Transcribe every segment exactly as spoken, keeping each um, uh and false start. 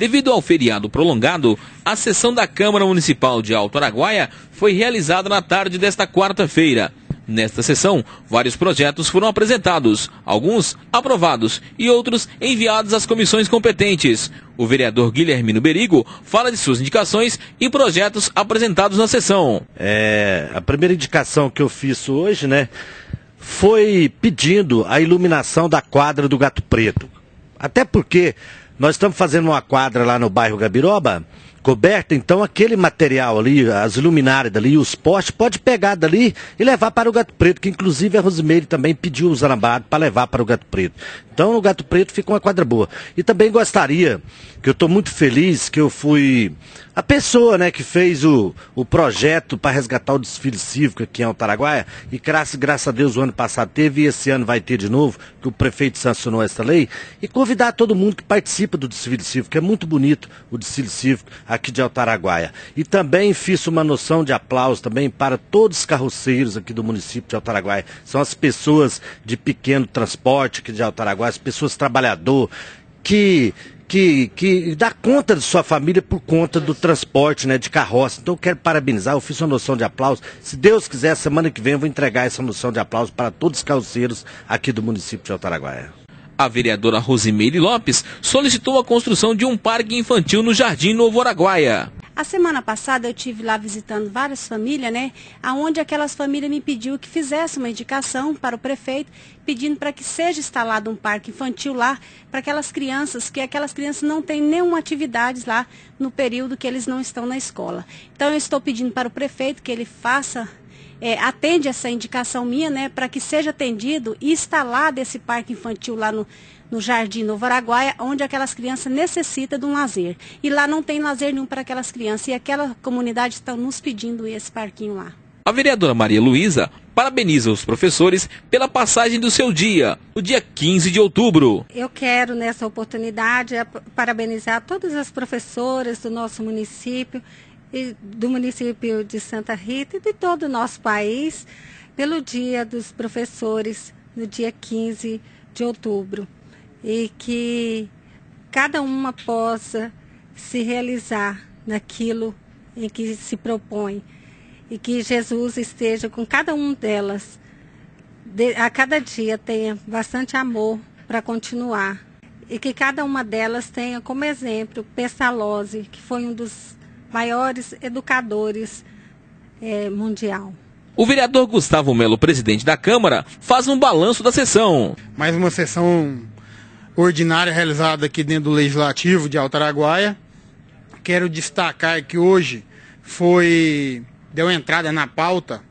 Devido ao feriado prolongado, a sessão da Câmara Municipal de Alto Araguaia foi realizada na tarde desta quarta-feira. Nesta sessão, vários projetos foram apresentados, alguns aprovados e outros enviados às comissões competentes. O vereador Guilhermino Berigo fala de suas indicações e projetos apresentados na sessão. É, a primeira indicação que eu fiz hoje, né, foi pedindo a iluminação da quadra do Gato Preto. Até porque nós estamos fazendo uma quadra lá no bairro Gabiroba, coberta, então aquele material ali, as luminárias dali, os postes, pode pegar dali e levar para o Gato Preto, que inclusive a Rosimeire também pediu os alambrados para levar para o Gato Preto. Então no Gato Preto fica uma quadra boa. E também gostaria, que eu estou muito feliz, que eu fui a pessoa, né, que fez o, o projeto para resgatar o desfile cívico aqui em Alto Araguaia, e graças, graças a Deus o ano passado teve e esse ano vai ter de novo, que o prefeito sancionou essa lei, e convidar todo mundo que participa do desfile cívico, que é muito bonito o desfile cívico aqui de Alto Araguaia. E também fiz uma noção de aplauso também para todos os carroceiros aqui do município de Alto Araguaia. São as pessoas de pequeno transporte aqui de Alto Araguaia, as pessoas trabalhadoras, que... Que, que dá conta de sua família por conta do transporte, né, de carroça. Então eu quero parabenizar, eu fiz uma noção de aplauso. Se Deus quiser, semana que vem eu vou entregar essa noção de aplauso para todos os carroceiros aqui do município de Alto Araguaia. A vereadora Rosimeire Lopes solicitou a construção de um parque infantil no Jardim Novo Araguaia. A semana passada eu tive lá visitando várias famílias, né, aonde aquelas famílias me pediu que fizesse uma indicação para o prefeito, pedindo para que seja instalado um parque infantil lá, para aquelas crianças, que aquelas crianças não têm nenhuma atividade lá no período que eles não estão na escola. Então eu estou pedindo para o prefeito que ele faça, é, atende essa indicação minha, né, para que seja atendido e instalado esse parque infantil lá no no Jardim Novo Araguaia, onde aquelas crianças necessitam de um lazer. E lá não tem lazer nenhum para aquelas crianças, e aquela comunidade está nos pedindo esse parquinho lá. A vereadora Maria Luísa parabeniza os professores pela passagem do seu dia, no dia quinze de outubro. Eu quero, nessa oportunidade, parabenizar todas as professoras do nosso município, e do município de Santa Rita e de todo o nosso país, pelo Dia dos Professores, no dia quinze de outubro. E que cada uma possa se realizar naquilo em que se propõe. E que Jesus esteja com cada uma delas, de, a cada dia tenha bastante amor para continuar. E que cada uma delas tenha como exemplo Pestalozzi, que foi um dos maiores educadores é, mundial. O vereador Gustavo Melo, presidente da Câmara, faz um balanço da sessão. Mais uma sessão ordinária realizada aqui dentro do Legislativo de Alto Araguaia. Quero destacar que hoje foi, deu entrada na pauta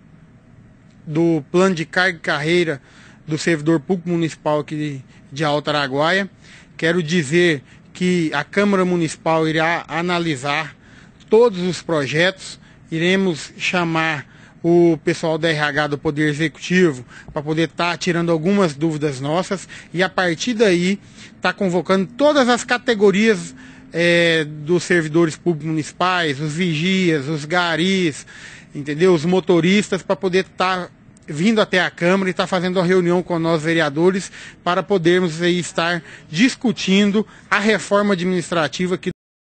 do plano de carga e carreira do servidor público municipal aqui de Alto Araguaia. Quero dizer que a Câmara Municipal irá analisar todos os projetos, iremos chamar o pessoal da R H do Poder Executivo para poder estar tá tirando algumas dúvidas nossas e a partir daí está convocando todas as categorias é, dos servidores públicos municipais, os vigias, os garis, entendeu? Os motoristas, para poder estar tá vindo até a Câmara e estar tá fazendo uma reunião com nós vereadores para podermos aí estar discutindo a reforma administrativa que